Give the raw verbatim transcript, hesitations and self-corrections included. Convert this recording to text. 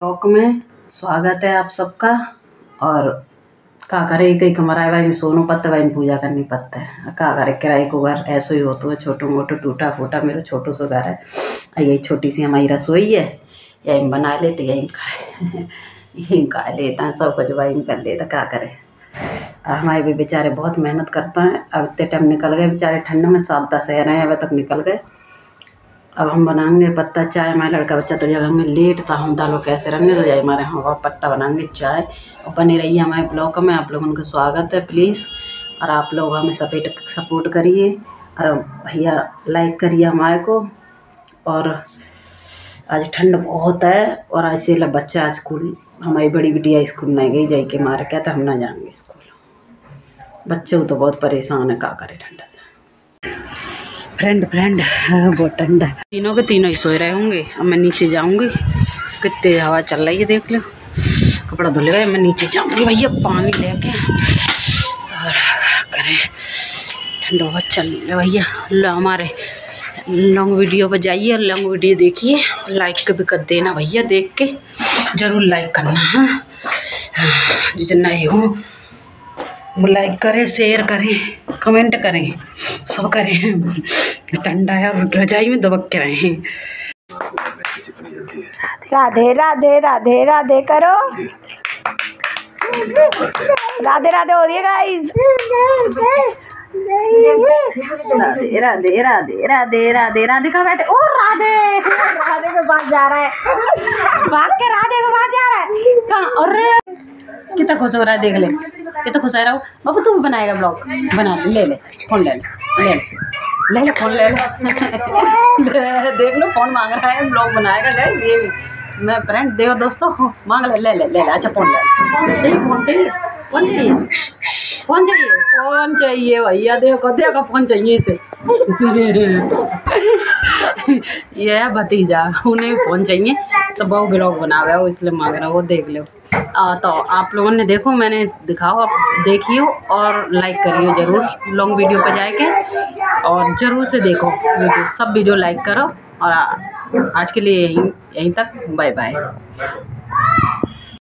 Blog में स्वागत है आप सबका। और का करे कई कमरा भाई में सोनू पत्ते भाई में पूजा करनी पत्ते है का करे किराए को घर ऐसे ही होता है छोटो मोटो टूटा फूटा मेरा छोटो सो घर है। यही छोटी सी हमारी रसोई है यही बना लेते यही खाए यही खा लेता है सब कुछ वही कर लेता क्या करे। और हमारे भी बेचारे बहुत मेहनत करते हैं। अब इतने टाइम निकल गए बेचारे ठंड में सात दस रहे हैं अब तक निकल गए। अब हम बनाएंगे पत्ता चाय। हमारा लड़का बच्चा तो जगह लेट था हम दालों कैसे रंगे तो जाए हमारे यहाँ पत्ता बनाएंगे चाय। और बनी रही है हमारे ब्लॉग में आप लोगों का स्वागत है प्लीज़। और आप लोग हमें सपोर्ट सपोर्ट करिए और भैया लाइक करिए हमारे को। और आज ठंड बहुत है और आज से बच्चा स्कूल हमारी बड़ी बिटिया स्कूल नहीं गई जाई के मारे कहते हम ना जाएंगे स्कूल। बच्चे तो बहुत परेशान है क्या करे ठंड से। फ्रेंड फ्रेंड बहुत ठंड है तीनों के तीनों ही सोए रहे होंगे। अब मैं नीचे जाऊंगी कितनी हवा चल रही है देख लो। कपड़ा धुल गए मैं नीचे जाऊंगी भैया पानी लेके और करें ठंड बहुत चल रही है भैया। हमारे लॉन्ग वीडियो पर जाइए और लॉन्ग वीडियो देखिए लाइक भी कर देना भैया। देख के ज़रूर लाइक करना हाँ जितना ही हो लाइक करें शेयर करें कमेंट करें सब करें। ठंडा है और रजाई में दबक के रहे हैं। राधे राधे राधे राधे करो राधे राधे हो रही है गाइस। राधे राधे राधे राधे राधे राधे कहाँ बैठे ओ राधे राधे के पास जा रहा है भाग के राधे के पास जा रहा है कहाँ। और कितना खुश हो रहा है देख ले कितना खुश है रहा हूँ। बाबू तू भी बनाएगा ब्लॉग बना ले ले ले फोन ले ले ले ले ले फोन ले ले देख लो फोन मांग रहा है ब्लॉग बनाएगा गाइस। ये भी मैं फ्रेंड देखो दोस्तों मांग ले ले ले ले अच्छा फोन ले फोन चाहिए फोन चाहिए फोन चाहिए फोन चाहिए भैया देखो देखो फोन चाहिए इसे ये है भतीजा उन्हें फोन चाहिए तो बहु ब्लॉग बना हुआ है वो इसलिए मांग रहा है वो देख लो। आ, तो आप लोगों ने देखो मैंने दिखाओ आप देखियो और लाइक करियो ज़रूर लॉन्ग वीडियो पर जाके और ज़रूर से देखो वीडियो सब वीडियो लाइक करो। और आज के लिए यहीं यहीं तक बाय बाय।